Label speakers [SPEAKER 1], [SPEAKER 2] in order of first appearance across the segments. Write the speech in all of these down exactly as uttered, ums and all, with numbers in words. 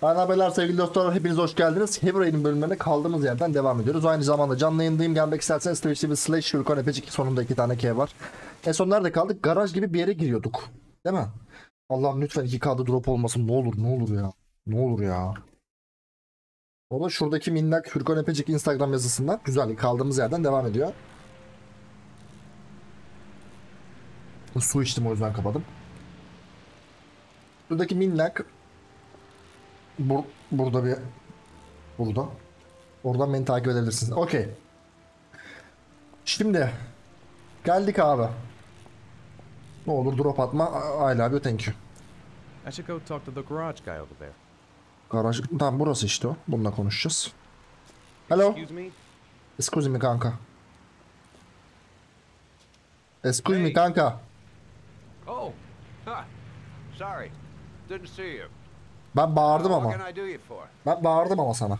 [SPEAKER 1] Merhabalar sevgili dostlar, hepiniz hoş geldiniz. Heavy Rain'in bölümlerine kaldığımız yerden devam ediyoruz. Aynı zamanda canlı yayındayım. Gelmek isterseniz Twitch T V slash Hurricane Epecik, sonunda iki tane K var. En son nerede kaldık? Garaj gibi bir yere giriyorduk. Değil mi? Allah'ım lütfen iki K'da drop olmasın. Ne olur ne olur ya. Ne olur ya. O da şuradaki minnak Hurricane Epecik Instagram yazısından güzel kaldığımız yerden devam ediyor. Su içtim, o yüzden kapadım. Şuradaki minnak bur burada bir burada. Oradan beni takip edebilirsiniz. Okey. Şimdi geldik abi. Ne olur drop atma. I love you, thank you.
[SPEAKER 2] I should go talk to the garage guy over there.
[SPEAKER 1] Garaj. Tamam, burası işte o. Bununla konuşacağız. Hello.
[SPEAKER 2] Excuse me?
[SPEAKER 1] Excuse me kanka. Excuse me
[SPEAKER 3] Hey.
[SPEAKER 1] kanka.
[SPEAKER 3] Oh, huh. Sorry, didn't see you.
[SPEAKER 1] Ben bağırdım
[SPEAKER 3] What
[SPEAKER 1] ama.
[SPEAKER 3] can I do you for?
[SPEAKER 1] Ben bağırdım ama sana.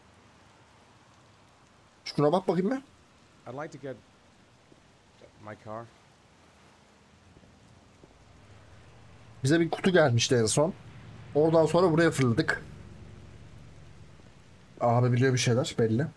[SPEAKER 1] Şuna bak bakayım mı?
[SPEAKER 2] I'd like to get my car.
[SPEAKER 1] Bize bir kutu gelmişti en son. Oradan sonra buraya fırladık. Abi biliyor bir şeyler belli.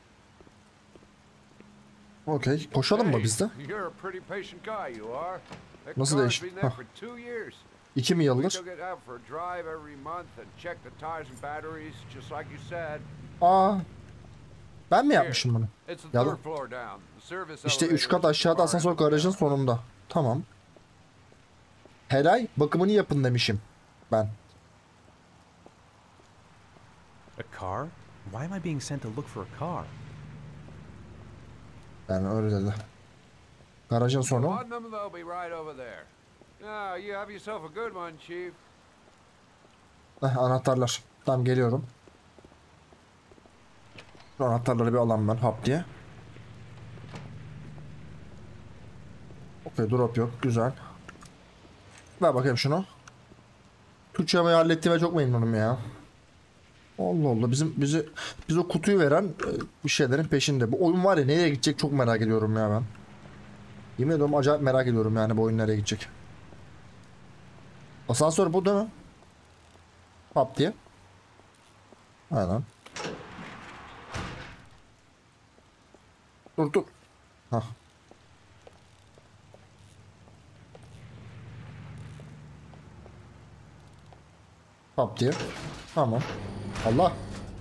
[SPEAKER 1] Okey. Koşalım mı
[SPEAKER 3] Hey,
[SPEAKER 1] biz de?
[SPEAKER 3] You're a pretty patient guy, you are. That
[SPEAKER 1] Nasıl
[SPEAKER 3] car's
[SPEAKER 1] değiş-
[SPEAKER 3] been there
[SPEAKER 1] Hah.
[SPEAKER 3] for two years.
[SPEAKER 1] İki mi
[SPEAKER 3] We
[SPEAKER 1] yıldır?
[SPEAKER 3] took it out for a drive every month and checked the tires and batteries, just like you said.
[SPEAKER 1] Aa. Ben mi
[SPEAKER 3] Here,
[SPEAKER 1] yapmışım bunu?
[SPEAKER 3] it's the
[SPEAKER 1] Yalan.
[SPEAKER 3] third floor down. The service
[SPEAKER 1] İşte üç
[SPEAKER 3] elevator
[SPEAKER 1] kat
[SPEAKER 3] is the
[SPEAKER 1] aşağıda
[SPEAKER 3] car
[SPEAKER 1] asansör
[SPEAKER 3] end.
[SPEAKER 1] garajın sonunda. Tamam. Her ay bakımını yapın demişim ben.
[SPEAKER 2] A car? Why am I being sent to look for a car?
[SPEAKER 1] Yani öyle dedi. Garajın sonu.
[SPEAKER 3] One of them, they'll be right over there. Now, you have yourself a good one, Chief.
[SPEAKER 1] Heh, anahtarlar. Tamam, geliyorum. Şu anahtarları bir alayım ben hap diye. Okey, drop yok. Güzel. Ver bakayım şunu. Türkçe'yi hallettiğime çok memnunum ya. Allah Allah, bizim bizi biz o kutuyu veren e, bir şeylerin peşinde. Bu oyun var ya, nereye gidecek çok merak ediyorum ya ben. Yemin ediyorum acayip merak ediyorum yani bu oyun nereye gidecek. Asansör bu değil mi? Hop diye. Aynen. Dur dur. Hah. Hop diye. Tamam. Allah.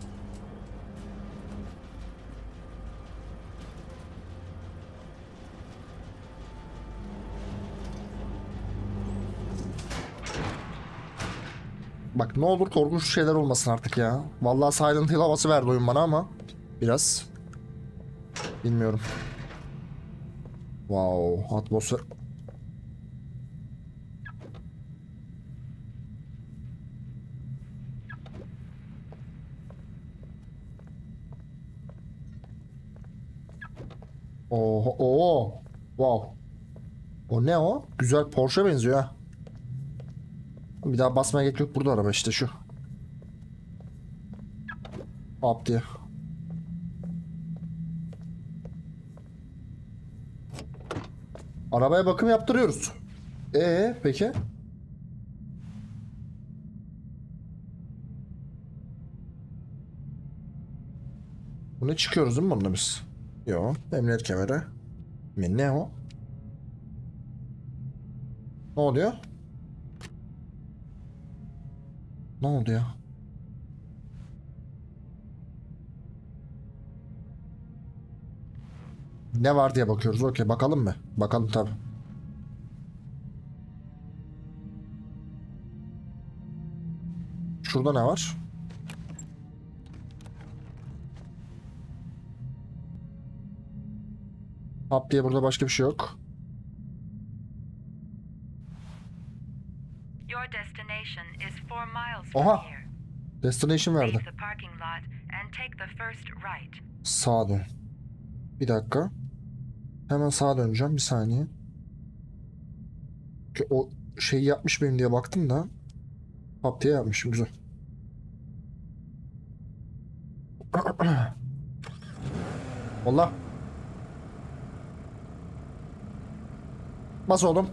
[SPEAKER 1] Bak ne olur korkunç şeyler olmasın artık ya. Vallahi Silent Hill havası verdi oyun bana ama biraz bilmiyorum. Wow, atmosfer. Oo, oo. Wow. O ne o? Güzel Porsche benziyor ha. Bir daha basmaya gerek yok, burada araba işte şu. Hop diye. Arabaya bakım yaptırıyoruz. Ee peki? Buna çıkıyoruz değil mi bununla biz? Yo, emniyet kemeri. Mi ne o? Ne oluyor? Ne oldu ya? Ne var diye bakıyoruz. Okey, bakalım mı? Bakalım tabi. Şurada ne var? Hop diye burada başka bir şey yok.
[SPEAKER 4] Your destination is four miles
[SPEAKER 1] Oha.
[SPEAKER 4] from here.
[SPEAKER 1] Destination verdi.
[SPEAKER 4] Leave the parking lot and take the first right.
[SPEAKER 1] Sağa dön. Bir dakika. Hemen sağa döneceğim. Bir saniye. Ki o şeyi yapmış mıyım diye baktım da. Hop diye yapmışım. Güzel. Allah. Bas oğlum.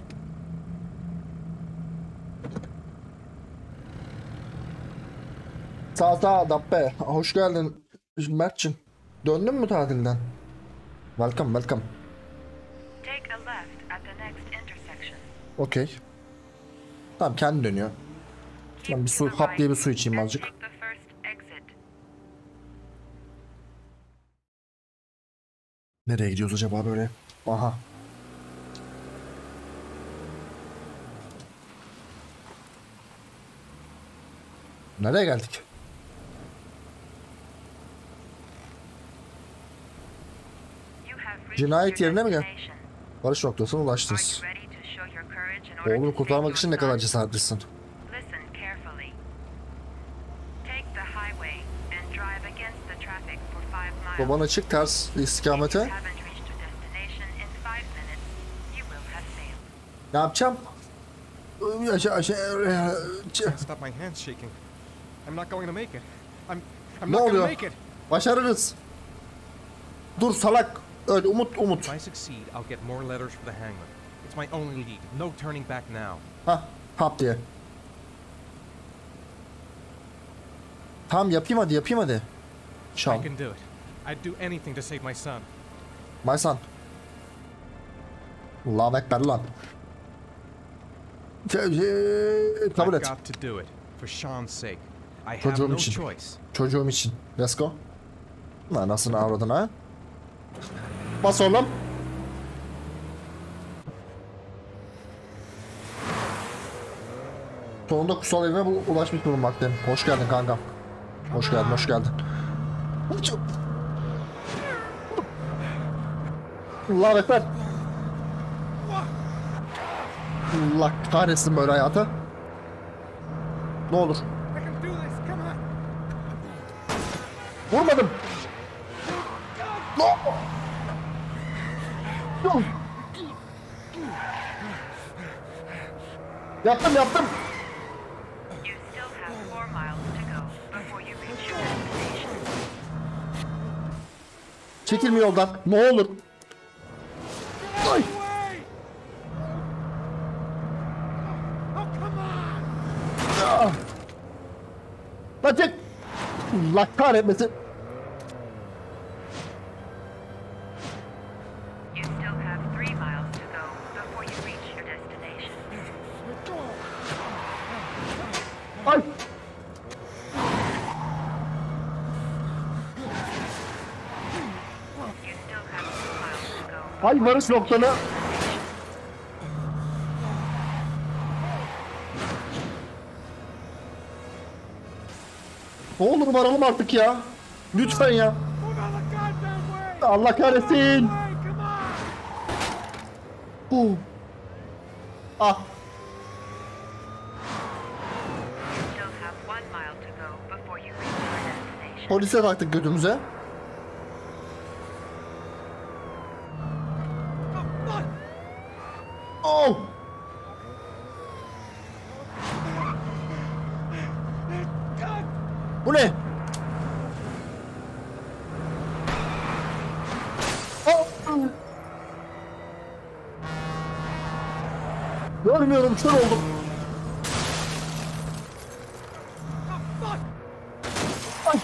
[SPEAKER 1] Sağ sağ Dabbe. Hoş geldin Mert'cim. Döndün mü tatilden? Welcome welcome.
[SPEAKER 4] Take a left at the next intersection.
[SPEAKER 1] Okey. Tamam kendi dönüyor.
[SPEAKER 4] Keep
[SPEAKER 1] Ben bir
[SPEAKER 4] to
[SPEAKER 1] su
[SPEAKER 4] the
[SPEAKER 1] hap diye bir
[SPEAKER 4] right
[SPEAKER 1] su içeyim
[SPEAKER 4] and
[SPEAKER 1] azıcık.
[SPEAKER 4] take the first exit.
[SPEAKER 1] Nereye gidiyoruz acaba böyle? Aha. Nereye geldik?
[SPEAKER 4] You have reached
[SPEAKER 1] Cinayet
[SPEAKER 4] your
[SPEAKER 1] yerine mi gel?
[SPEAKER 4] destination.
[SPEAKER 1] Varış noktasına
[SPEAKER 4] Are
[SPEAKER 1] ulaştınız.
[SPEAKER 4] you ready to show your courage in order
[SPEAKER 1] Oğlunu
[SPEAKER 4] to
[SPEAKER 1] kurtarmak
[SPEAKER 4] save
[SPEAKER 1] için ne
[SPEAKER 4] your
[SPEAKER 1] kadar
[SPEAKER 4] son?
[SPEAKER 1] cesaretlisin.
[SPEAKER 4] Listen carefully. Take the highway and drive against the traffic for five miles.
[SPEAKER 1] Baban açık ters
[SPEAKER 4] If you
[SPEAKER 1] istikamete.
[SPEAKER 4] haven't reached your destination in five minutes, you will have failed.
[SPEAKER 1] Ne yapacağım? Aşağı aşağı.
[SPEAKER 5] Can't stop my hands shaking. I'm not going to make it. I'm I'm
[SPEAKER 1] Ne
[SPEAKER 5] not going to
[SPEAKER 1] oluyor?
[SPEAKER 5] make it.
[SPEAKER 1] Başarırız. Dur salak. Öyle umut umut.
[SPEAKER 2] If I succeed, I'll get more letters for the hangman. It's my only lead. No turning back now.
[SPEAKER 1] Hah. Hap diye. Tamam yapayım hadi yapayım hadi.
[SPEAKER 5] I
[SPEAKER 1] Şam.
[SPEAKER 5] can do it. I'd do anything to save my son.
[SPEAKER 1] My son. Allahu Ekber lan. Kabul
[SPEAKER 2] I've
[SPEAKER 1] et.
[SPEAKER 2] got to do it for Sean's sake. I have
[SPEAKER 1] Çocuğum
[SPEAKER 2] no
[SPEAKER 1] için.
[SPEAKER 2] choice.
[SPEAKER 1] Çocuğum için. Let's go. Lan nasıl avradın ha? Bas oğlum. Sonunda kutsal evime bu- ulaşmış bulunmaktayım. Hoş geldin kankam. Hoş geldin, hoş geldin. Allah ekber. Allah kahretsin böyle hayatı. Ne olur.
[SPEAKER 5] I can do this. Come on.
[SPEAKER 1] Vurmadım. No. No. Yaptım yaptım.
[SPEAKER 4] You still have four miles to go before you reach your destination.
[SPEAKER 1] Çekilme yoldan. Ne olur. Ay.
[SPEAKER 5] Oh, come on.
[SPEAKER 1] Ah. Lan çek. Allah kahretmesin.
[SPEAKER 4] You still have three miles to go before you reach your destination.
[SPEAKER 1] Ay.
[SPEAKER 4] You still have two miles to go.
[SPEAKER 1] Ay varış noktanı. Ne olur varalım artık ya. Lütfen ya.
[SPEAKER 5] Move out the goddamn way.
[SPEAKER 1] Allah kahretsin.
[SPEAKER 5] Hey, come on.
[SPEAKER 1] Uh. Ah.
[SPEAKER 4] You still have one mile to go before you reach your destination.
[SPEAKER 1] Polise taktık götümüze. Oh. Bu ne? Oh. Görmüyorum, kör oldum. Ay.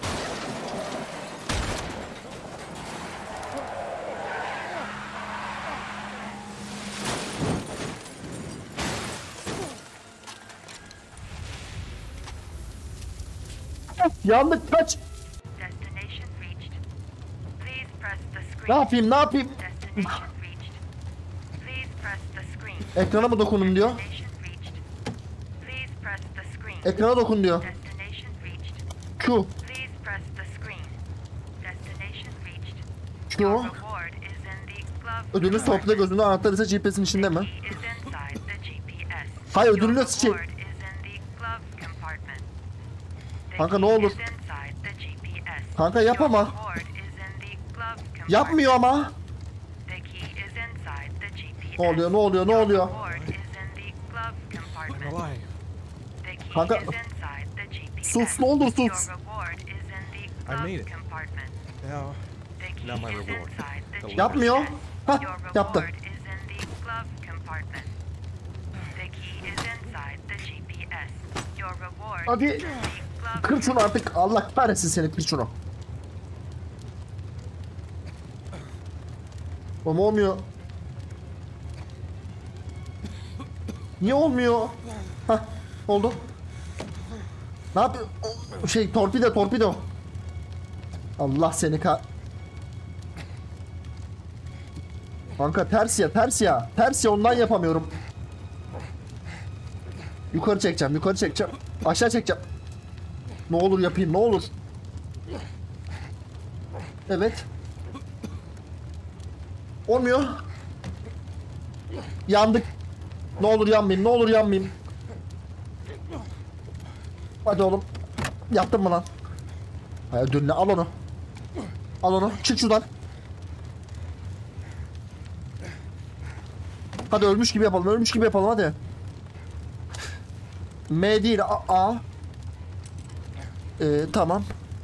[SPEAKER 1] Yandık kaç.
[SPEAKER 4] Destination reached. Please press the
[SPEAKER 1] Ne
[SPEAKER 4] screen.
[SPEAKER 1] yapayım ne yapayım?
[SPEAKER 4] Destination reached. Please press the screen.
[SPEAKER 1] Ekrana mı dokunun diyor.
[SPEAKER 4] Destination reached. Please press the screen.
[SPEAKER 1] Ekrana dokun diyor.
[SPEAKER 4] Destination reached.
[SPEAKER 1] Q.
[SPEAKER 4] Please press the screen. Destination reached.
[SPEAKER 1] Q.
[SPEAKER 4] Your reward is in the glove
[SPEAKER 1] Ödülünüz
[SPEAKER 4] compartment.
[SPEAKER 1] topla gözünde, anahtar ise G P S'in içinde mi?
[SPEAKER 4] Key is inside the G P S.
[SPEAKER 1] Hayır,
[SPEAKER 4] Your
[SPEAKER 1] ödülünü sıçayım.
[SPEAKER 4] reward is in the glove compartment. The
[SPEAKER 1] Kanka, ne
[SPEAKER 4] key
[SPEAKER 1] olur.
[SPEAKER 4] is inside the G P S.
[SPEAKER 1] Kanka, yap
[SPEAKER 4] Your
[SPEAKER 1] ama.
[SPEAKER 4] reward is in the glove compartment.
[SPEAKER 1] Yapmıyor ama.
[SPEAKER 4] The key is inside the G P S.
[SPEAKER 1] Ne oluyor, ne oluyor, ne
[SPEAKER 4] Your
[SPEAKER 1] oluyor?
[SPEAKER 4] reward is in the glove compartment.
[SPEAKER 5] I'm alive.
[SPEAKER 4] The key
[SPEAKER 1] Kanka,
[SPEAKER 4] is inside the G P S.
[SPEAKER 1] sus, ne olur sus.
[SPEAKER 4] Your reward is in the glove
[SPEAKER 5] made it.
[SPEAKER 4] compartment.
[SPEAKER 5] Now,
[SPEAKER 4] The key
[SPEAKER 5] Now my
[SPEAKER 4] is
[SPEAKER 5] reward.
[SPEAKER 4] inside the
[SPEAKER 5] The
[SPEAKER 4] G P S.
[SPEAKER 1] Yapmıyor. Hah,
[SPEAKER 4] Your
[SPEAKER 1] yaptı.
[SPEAKER 4] reward is in the glove compartment. The key is inside the G P S. Your reward
[SPEAKER 1] Hadi.
[SPEAKER 4] is in the
[SPEAKER 1] Kır şunu artık. Allah kahretsin seni, kır şunu. Ama olmuyor. Niye olmuyor? Hah, oldu. Ne yapıyor? O- Şey, torpido torpido. Allah seni ka... Kanka ters ya, ters ya. Ters ya, ondan yapamıyorum. Yukarı çekeceğim, yukarı çekeceğim. Aşağı çekeceğim. Ne olur yapayım, ne olur. Evet. Olmuyor. Yandık. Ne olur yanmayayım, ne olur yanmayayım. Hadi oğlum. Yaptın mı lan? Hayır, dönüne al onu. Al onu, çık şuradan. Hadi ölmüş gibi yapalım, ölmüş gibi yapalım hadi. M değil, A. A. Ee, tamam.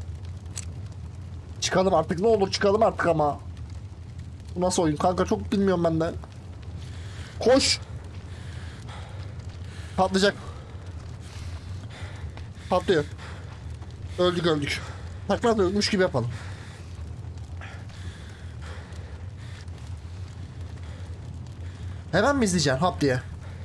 [SPEAKER 1] Çıkalım artık, ne olur çıkalım artık ama. Bu nasıl oyun kanka, çok bilmiyorum ben de. Koş. Patlayacak. Patlıyor. Öldük öldük. Takla da ölmüş gibi yapalım. Hemen mi izleyeceksin hap diye?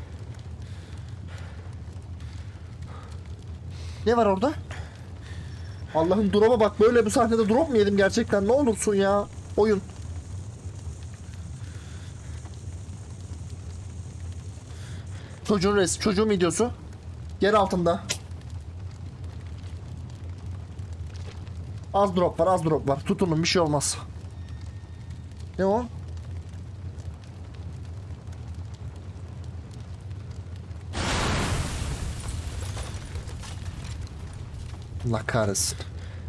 [SPEAKER 1] Ne var orada? Allah'ım, drop'a bak, böyle bu sahnede drop mu yedim gerçekten, ne olursun ya oyun. Çocuğun resmi, çocuğun videosu. Yer altında. Az drop var, az drop var. Tutunun, bir şey olmaz. Ne o? Allah kahretsin.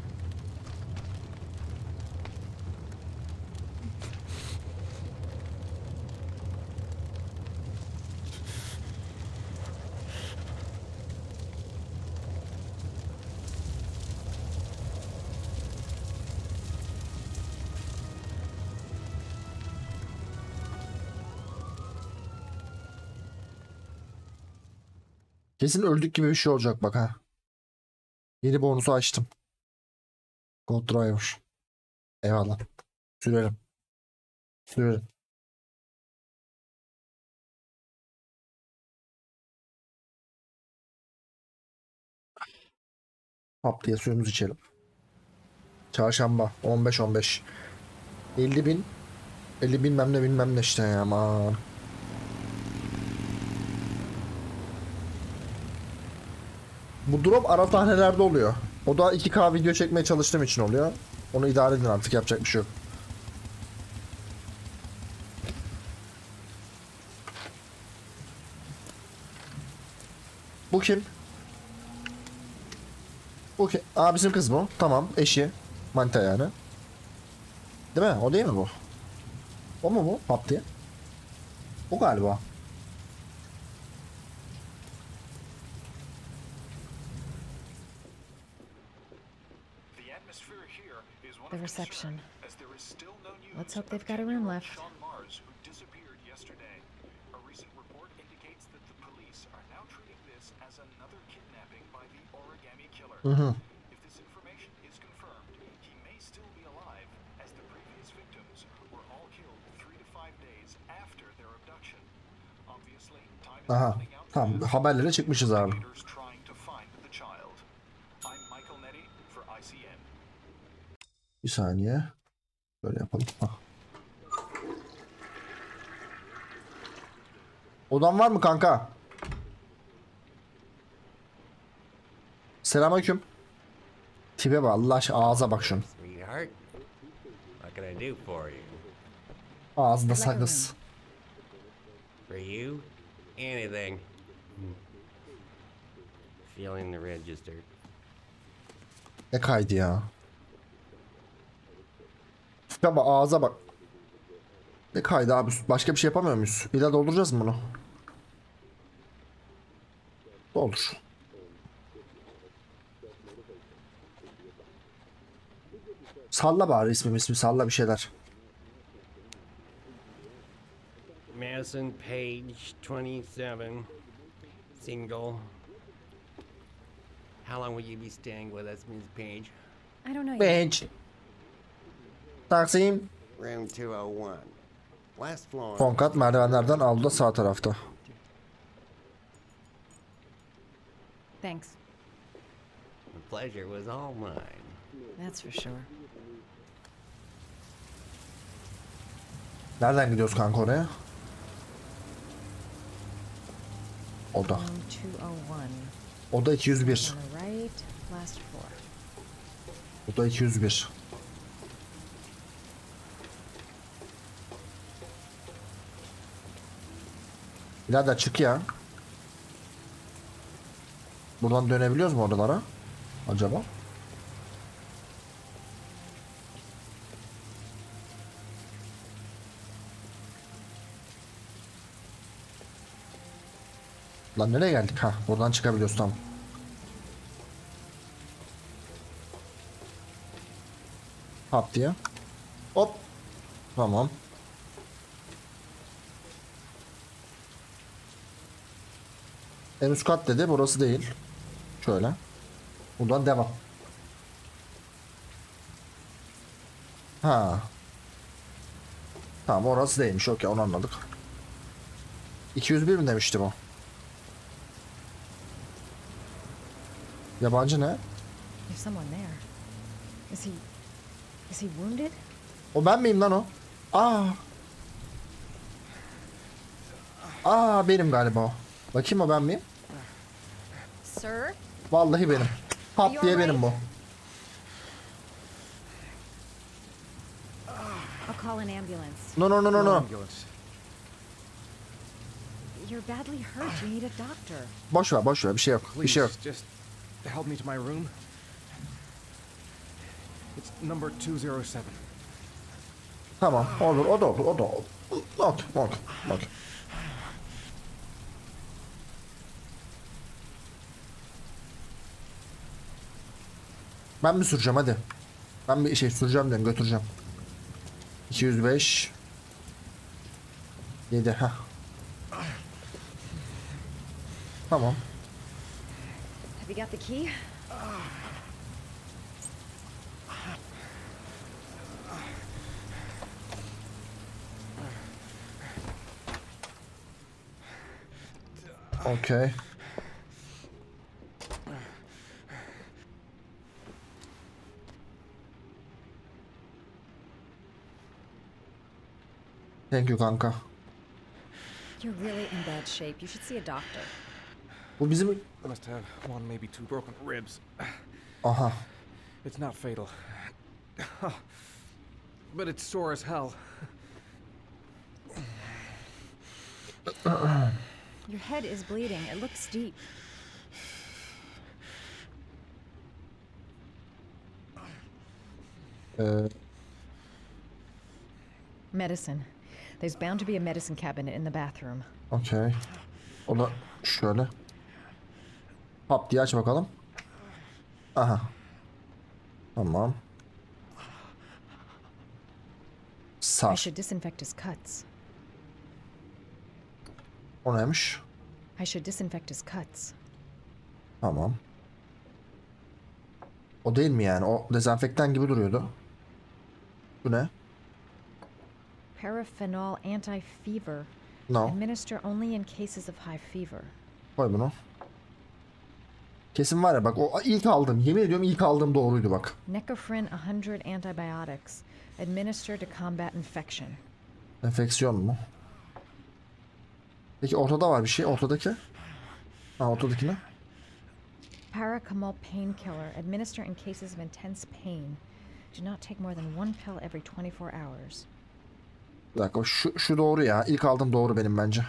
[SPEAKER 1] Kesin öldük gibi bir şey olacak bak ha. Yeni bonusu açtım. God Driver. Eyvallah. Sürerim. Sürerim. Hap diye suyumuzu içelim. Çarşamba on beş on beş. elli bin. elli bilmem ne bilmem ne işte ya, aman. Bu drop ara sahnelerde oluyor. O da iki K video çekmeye çalıştığım için oluyor. Onu idare edin artık, yapacak bir şey yok. Bu kim? Bu kim? Aa, bizim kız bu. Tamam, eşi. Manita yani. Değil mi? O değil mi bu? O mu bu? Pap diye. O galiba.
[SPEAKER 6] The reception. Let's hope they've got a room left.
[SPEAKER 1] Hı-hı. Aha. Tamam, haberlere çıkmışız abi. Bir saniye. Böyle yapalım. Hah. Odan var mı kanka? Selamünaleyküm. Tipe bak, Allah aşkına, ağza bak şunu.
[SPEAKER 7] Sweetheart, what can I do for you?
[SPEAKER 1] Ağzında sakız.
[SPEAKER 7] For you, anything. Feeling the register.
[SPEAKER 1] Ne kaydı ya? Tipe bak, ağza bak. Ne kaydı abi? Başka bir şey yapamıyor muyuz? Bir daha dolduracağız mı bunu? Doldur. Salla bari ismim ismi, salla bir şeyler.
[SPEAKER 7] Madison Page, twenty-seven, single. How long will you be staying with us, Miss Page?
[SPEAKER 6] I don't know yet.
[SPEAKER 1] Bench. Taksim.
[SPEAKER 7] Room two oh one. Last floor.
[SPEAKER 1] Son kat merdivenlerden avluda sağ tarafta.
[SPEAKER 6] Thanks.
[SPEAKER 7] The pleasure was all mine.
[SPEAKER 6] That's for sure.
[SPEAKER 1] Nereden gidiyoruz kanka oraya? Oda.
[SPEAKER 6] Room two oh one.
[SPEAKER 1] Oda iki yüz bir.
[SPEAKER 6] On the right, last floor.
[SPEAKER 1] Oda iki yüz bir. Birader çık ya. Buradan dönebiliyoruz mu oralara? Acaba? Lan nereye geldik? Ha, buradan çıkabiliyoruz, tamam. Hop diye. Hop. Tamam. En üst kat dedi. Burası değil. Şöyle. Buradan devam. Ha. Tamam, orası değilmiş. Okey, onu anladık. iki yüz bir mi demişti bu? Yabancı ne?
[SPEAKER 6] There's someone there. Is he... Is he wounded?
[SPEAKER 1] O ben miyim lan o? Aa. Aa, benim galiba o. Bakayım, o ben miyim?
[SPEAKER 6] Sir?
[SPEAKER 1] Vallahi benim. Pat diye benim bu.
[SPEAKER 6] I'll call an ambulance.
[SPEAKER 1] No no no no no.
[SPEAKER 5] Ambulance.
[SPEAKER 6] You're badly hurt. You need a doctor.
[SPEAKER 1] Boş ver, boş ver, bir şey yok. Bir şey yok.
[SPEAKER 5] Please, just help me to my room. It's number two oh seven.
[SPEAKER 1] Tamam, olur, o da olur, o da olur. Okey, okey, okey. Ben mi süreceğim, hadi. Ben bir şey süreceğim diyorum, götüreceğim. iki yüz beş. yedi, ha. Tamam.
[SPEAKER 6] Have you got the key?
[SPEAKER 1] Okay. Thank you kanka.
[SPEAKER 6] You're really in bad shape. You should see a doctor.
[SPEAKER 1] Bu bizim...
[SPEAKER 5] I must have one, maybe two broken ribs.
[SPEAKER 1] Aha.
[SPEAKER 5] It's not fatal. But it's sore as hell.
[SPEAKER 6] Your head is bleeding. It looks deep.
[SPEAKER 1] Ee,
[SPEAKER 6] Medicine. There's bound to be a medicine cabinet in the bathroom.
[SPEAKER 1] okay. O da şöyle. Hop diye aç bakalım. Aha. Tamam.
[SPEAKER 6] I
[SPEAKER 1] Sar.
[SPEAKER 6] should disinfect his cuts.
[SPEAKER 1] O neymiş?
[SPEAKER 6] I should disinfect his cuts.
[SPEAKER 1] Tamam. O değil mi yani? O dezenfektan gibi duruyordu. Bu ne?
[SPEAKER 6] Paraphenol anti-fever.
[SPEAKER 1] No.
[SPEAKER 6] Administer only in cases of high fever.
[SPEAKER 1] Koy bunu. Kesin var ya bak, o ilk aldığım, yemin ediyorum ilk aldığım doğruydu bak.
[SPEAKER 6] Necophrine one hundred antibiotics. Administer to combat infection.
[SPEAKER 1] Enfeksiyon mu? Peki ortada var bir şey. Ortadaki? Ha, ortadaki ne?
[SPEAKER 6] Paracamol painkiller. Administer in cases of intense pain. Do not take more than one pill every twenty-four hours.
[SPEAKER 1] Bir dakika, şu, şu doğru ya. İlk aldığım doğru benim bence.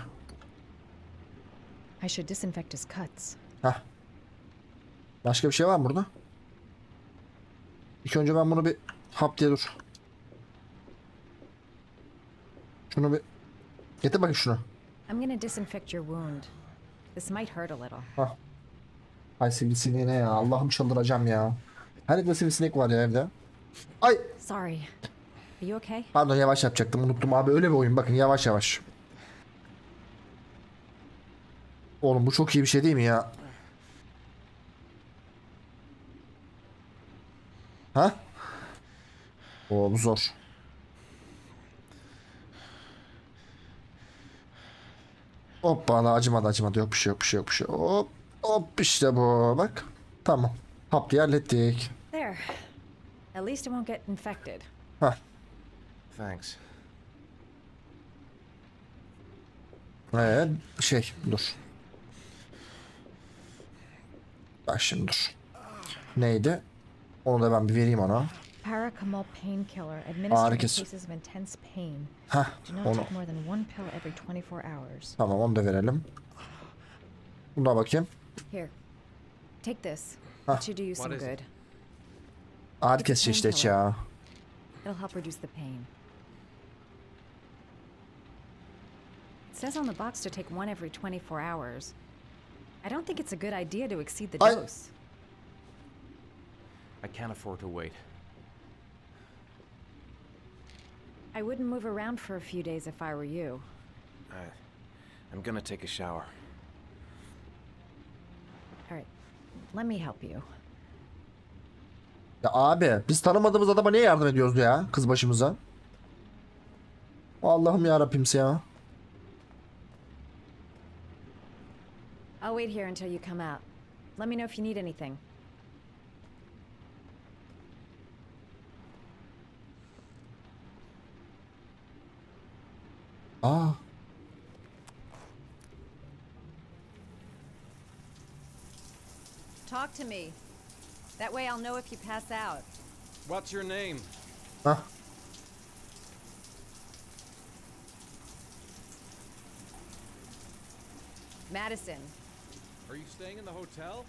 [SPEAKER 6] I should disinfect his cuts.
[SPEAKER 1] Heh. Başka bir şey var mı burada? İlk önce ben bunu bir hap diye dur. Şunu bir getir bakayım şunu.
[SPEAKER 6] I'm gonna disinfect your wound. This might hurt a little.
[SPEAKER 1] Hah. Ay sivrisineği ne ya? Allah'ım çıldıracağım ya. Her evde sivrisinek var ya evde. Ay.
[SPEAKER 6] Sorry. Are you okay?
[SPEAKER 1] Pardon, yavaş yapacaktım. Unuttum abi. Öyle bir oyun. Bakın yavaş yavaş. Oğlum bu çok iyi bir şey değil mi ya? Ha? Oo, bu zor. Hoppa, acımadı acımadı, yok bir şey yok bir şey yok bir şey. Hop hop, işte bu bak. Tamam. Hap diye hallettik.
[SPEAKER 6] There. At least it won't get infected.
[SPEAKER 1] Hah.
[SPEAKER 2] Thanks.
[SPEAKER 1] Ee, şey dur. Bak şimdi dur. Neydi? Onu da ben bir vereyim ona.
[SPEAKER 6] Paracetamol painkiller
[SPEAKER 1] Ağrı
[SPEAKER 6] administered in
[SPEAKER 1] kesici.
[SPEAKER 6] cases of intense pain.
[SPEAKER 1] Hah,
[SPEAKER 6] Do not
[SPEAKER 1] onu.
[SPEAKER 6] take more than one pill every twenty-four hours.
[SPEAKER 1] Tamam, onu da verelim. Buna bakayım.
[SPEAKER 6] Here. Take this.
[SPEAKER 1] Huh.
[SPEAKER 6] It should do you some
[SPEAKER 2] is it?
[SPEAKER 6] good.
[SPEAKER 1] Ağrı kesici işte ya.
[SPEAKER 6] It'll help reduce the pain. It says on the box to take one every twenty-four hours. I don't think it's a good idea to exceed the
[SPEAKER 1] I-
[SPEAKER 6] dose.
[SPEAKER 2] I can't afford to wait.
[SPEAKER 6] I wouldn't move around for a few days if I were you.
[SPEAKER 2] I, I'm gonna take a shower.
[SPEAKER 6] All right. Let me help you.
[SPEAKER 1] Ya abi, biz tanımadığımız adama niye yardım ediyoruz ya, kız başımıza? Allah'ım ya Rabbimse ya.
[SPEAKER 6] I'll wait here until you come out. Let me know if you need anything.
[SPEAKER 1] Aa.
[SPEAKER 6] Talk to me. That way I'll know if you pass out.
[SPEAKER 5] What's your name?
[SPEAKER 1] Hah.
[SPEAKER 6] Madison.
[SPEAKER 5] Are you staying in the hotel?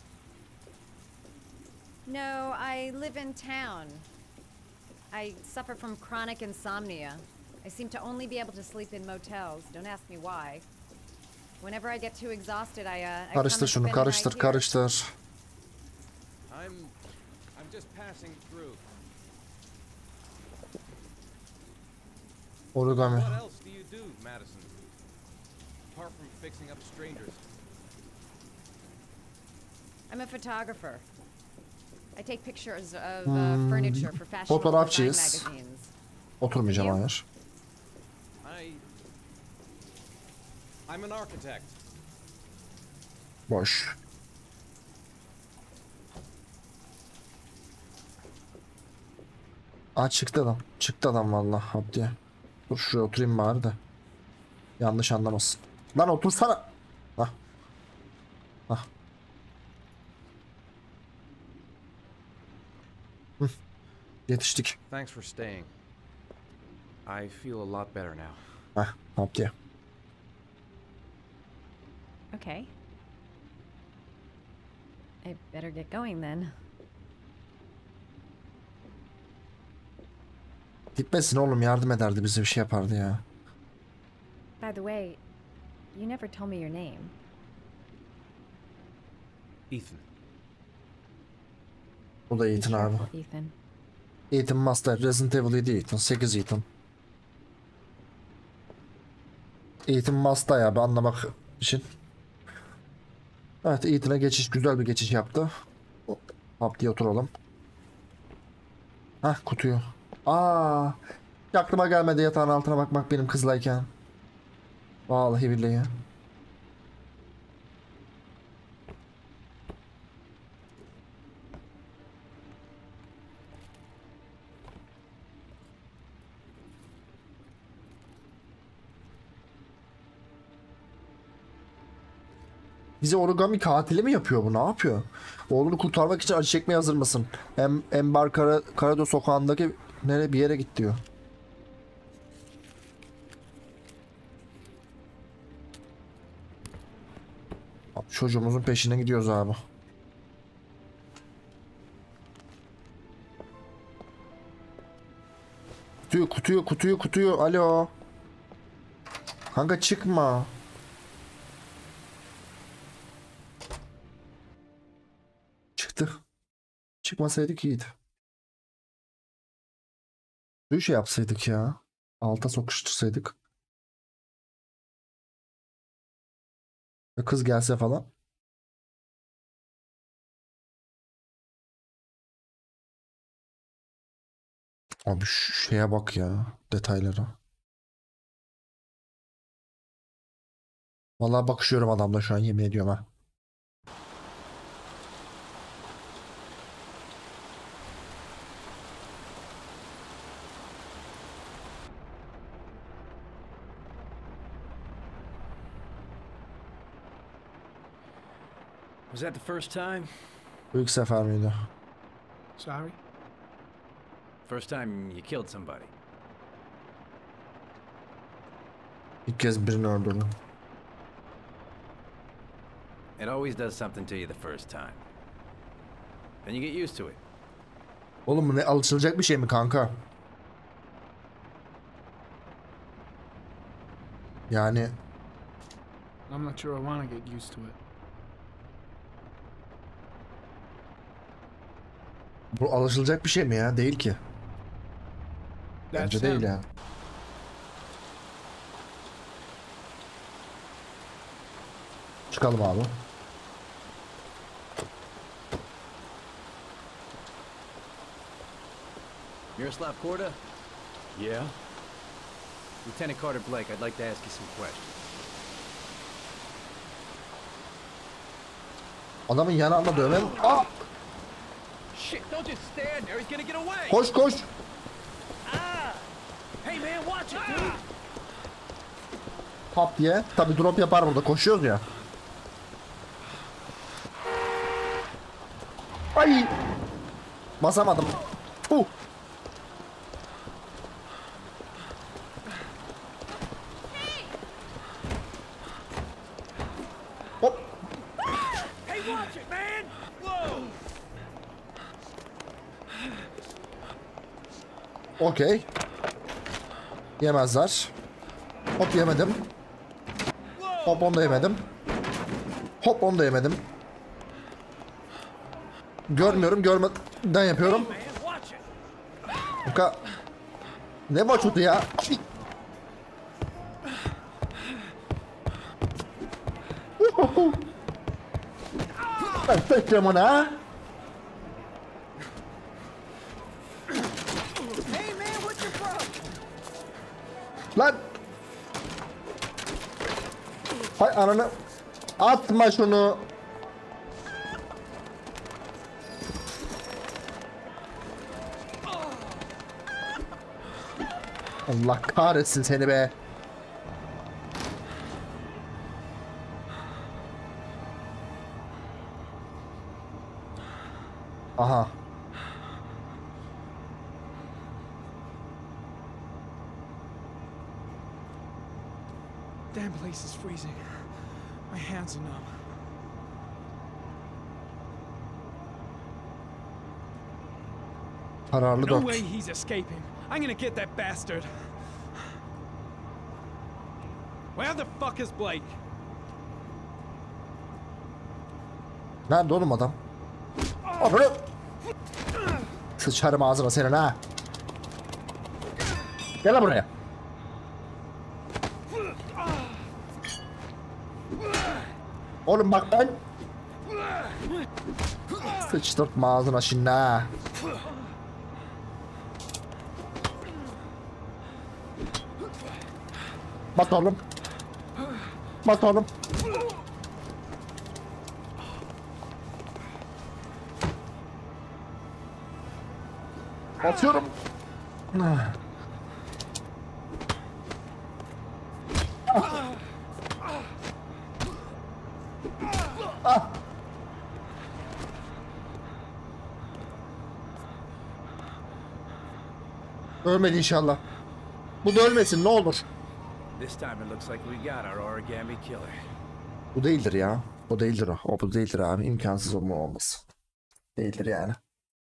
[SPEAKER 6] No, I live in town. I suffer from chronic insomnia. I seem to only be able to sleep in motels. Don't ask me why. Whenever I get too exhausted, I, uh, I come
[SPEAKER 1] Karıştır
[SPEAKER 6] and
[SPEAKER 1] şunu,
[SPEAKER 6] spend the night
[SPEAKER 1] karıştır
[SPEAKER 6] here.
[SPEAKER 1] karıştır.
[SPEAKER 5] I'm I'm just passing through.
[SPEAKER 1] Origami.
[SPEAKER 5] What else do you do, Madison? Apart from fixing up strangers.
[SPEAKER 6] I'm a photographer. I take pictures of uh, furniture for fashionable design
[SPEAKER 1] Fotoğrafçıyız.
[SPEAKER 6] magazines.
[SPEAKER 1] Oturmayacağım,
[SPEAKER 6] You?
[SPEAKER 1] hayır.
[SPEAKER 5] I I'm an architect.
[SPEAKER 1] Boş. Aa, çıktı adam. Çıktı adam vallahi, hop diye. Dur şuraya oturayım bari de. Yanlış anlamasın. Lan otursana. Hah. Hah. Hı. Yetiştik.
[SPEAKER 2] Thanks for staying. I feel a lot better now.
[SPEAKER 1] Hah, hop diye.
[SPEAKER 6] Okay. I better get going then.
[SPEAKER 1] Gitmesin oğlum, yardım ederdi, bize bir şey yapardı ya.
[SPEAKER 6] By the way, you never told me your name.
[SPEAKER 2] Ethan.
[SPEAKER 1] Bu da
[SPEAKER 6] Be
[SPEAKER 1] Ethan abi.
[SPEAKER 6] careful, Ethan.
[SPEAKER 1] Ethan Master, Resident Evil yedi Ethan, sekiz Ethan. Ethan Master ya, bir anlamak için. Evet, Ethan'a geçiş, güzel bir geçiş yaptı. Hop diye oturalım. Hah, kutuyu. Aa, aklıma gelmedi yatağın altına bakmak benim kızlayken. Vallahi billahi. Bize origami katili mi yapıyor bu? Ne yapıyor? Oğlunu kurtarmak için acı çekmeye hazır mısın? Em Embar Kara Karado sokağındaki nereye bir yere git diyor. Abi, çocuğumuzun peşine gidiyoruz abi. Kutuyu kutuyu kutuyu kutuyu. Alo. Kanka çıkma. Çıktı. Çıkmasaydık iyiydi. Bir şey yapsaydık ya. Alta sokuştursaydık. Ve kız gelse falan. Abi şu şeye bak ya, detaylara. Vallahi bakışıyorum adamla şu an, yemin ediyorum ha.
[SPEAKER 8] Was that the first time?
[SPEAKER 1] İlk sefer miydi?
[SPEAKER 8] Sorry? First time you killed somebody.
[SPEAKER 1] İlk kez birini öldürdüm.
[SPEAKER 8] It always does something to you the first time. Then you get used to it.
[SPEAKER 1] Oğlum bu ne, alışılacak bir şey mi kanka? Yani
[SPEAKER 9] I'm not sure I want to get used to it.
[SPEAKER 1] bu alışılacak bir şey mi ya? Değil ki. Bence
[SPEAKER 9] That's
[SPEAKER 1] değil
[SPEAKER 9] him.
[SPEAKER 1] ya. Çıkalım abi.
[SPEAKER 8] Miroslav Korda?
[SPEAKER 9] Yeah?
[SPEAKER 8] Lieutenant Carter Blake, I'd like to ask you some questions.
[SPEAKER 1] Adamın yanağında dövme. Aa!
[SPEAKER 8] Shit, don't just stand there. He's gonna get away.
[SPEAKER 1] Koş koş.
[SPEAKER 8] Hey man, watch it, dude.
[SPEAKER 1] Tap diye. Tabi drop yapar burada. Koşuyoruz ya. Ay! Basamadım. Uh. Hop.
[SPEAKER 8] Hey, watch it, man. Whoa.
[SPEAKER 1] Okey. Yemezler. Hop yemedim. Hop onu da yemedim. Hop onu da yemedim. Görmüyorum, görmeden yapıyorum.
[SPEAKER 8] Man, watch it.
[SPEAKER 1] Kanka. Ne maçotu ya? Ben tekrar ona.
[SPEAKER 8] Hey man, what's your problem?
[SPEAKER 1] Lan. Hay ananı. Atma şunu. Allah kahretsin seni be. Aha.
[SPEAKER 9] Damn place is freezing. My hands are numb.
[SPEAKER 1] Kararlı
[SPEAKER 9] No
[SPEAKER 1] dört.
[SPEAKER 9] way he's escaping. I'm gonna get that bastard. Where the fuck is Blake?
[SPEAKER 1] Nerede oğlum adam? Ananı. Sıçarım ağzına senin ha. Gel lan buraya. Oğlum bak ben. Sıçtırtma ağzına şimdi ha. Bak oğlum. Bak oğlum. Atıyorum. Ah. Ah. Ölmedi inşallah. Bu da ölmesin ne olur.
[SPEAKER 8] This time it looks like we got our origami killer.
[SPEAKER 1] Bu değildir ya. O değildir o. O bu değildir abi. İmkansız olma olması. Değildir yani.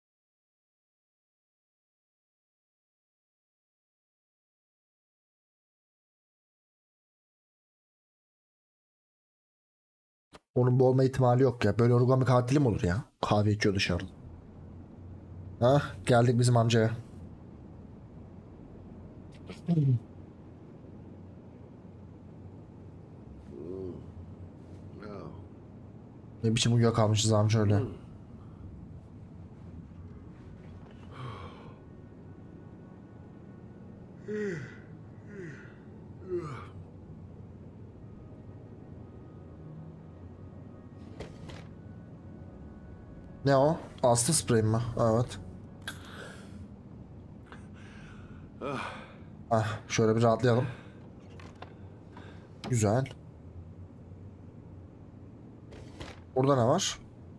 [SPEAKER 1] Onun bu olma ihtimali yok ya. Böyle origami katili mi olur ya? Kahve içiyor dışarı. Hah, geldik bizim amcaya. Ne biçim uyuyakalmışız amca öyle. Ne o? Astı sprey mi? Evet. Ah, şöyle bir rahatlayalım. Güzel. Burada ne var?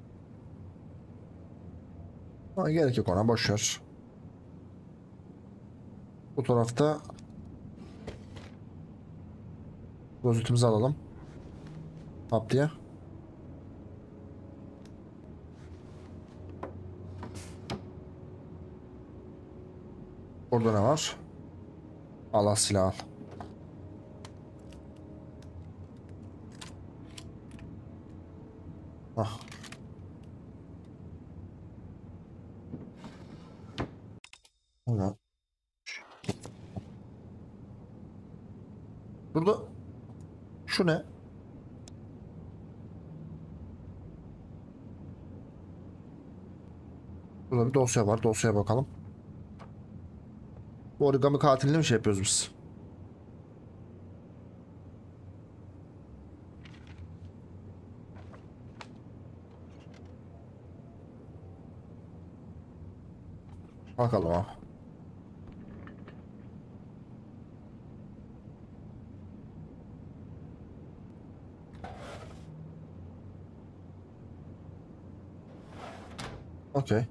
[SPEAKER 1] Ha, gerek yok ona, boş ver. Bu tarafta rozetimizi alalım. Hop diye. Burada ne var? Allah silah al. Ah. Evet. Burada şu ne? Burada bir dosya var. Dosyaya bakalım. Bu origami katilini mi şey yapıyoruz biz? Bakalım ha. Okay.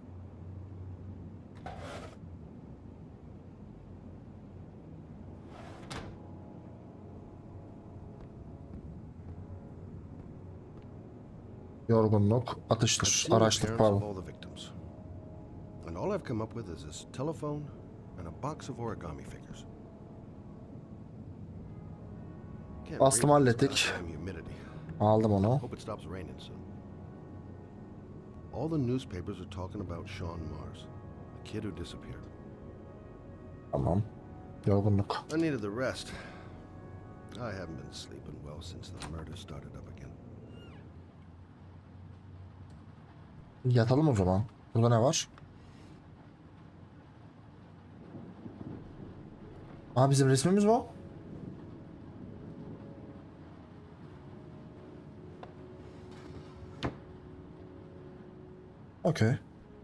[SPEAKER 1] Yorgunluk, atıştır, araçtır, pardon.
[SPEAKER 10] And all I've come up with is this telephone and a box of origami figures.
[SPEAKER 1] Bastım, hallettik. Aldım onu.
[SPEAKER 10] Hope it stops raining soon. All the newspapers are talking about Sean Mars, the kid who disappeared.
[SPEAKER 1] Tamam. Yorgunluk.
[SPEAKER 10] I needed the rest. I haven't been sleeping well since the murder started up again.
[SPEAKER 1] Yatalım o zaman. Burada ne var? Aa, bizim resmimiz bu. Okey.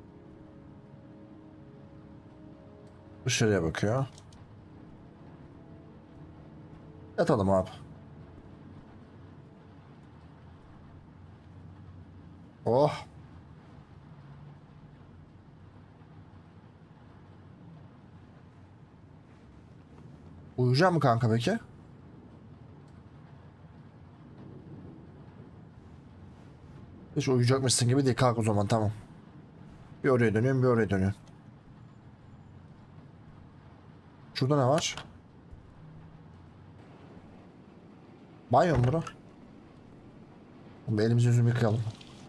[SPEAKER 1] Dışarıya bakıyor. Yatalım abi. Oh. Uyuyacak mı kanka peki? Hiç uyuyacakmışsın gibi değil. Kalk o zaman, tamam. Bir oraya dönüyorum, bir oraya dönüyorum. Şurada ne var? Banyo mu bura? Bir elimizi yüzümüzü yıkayalım.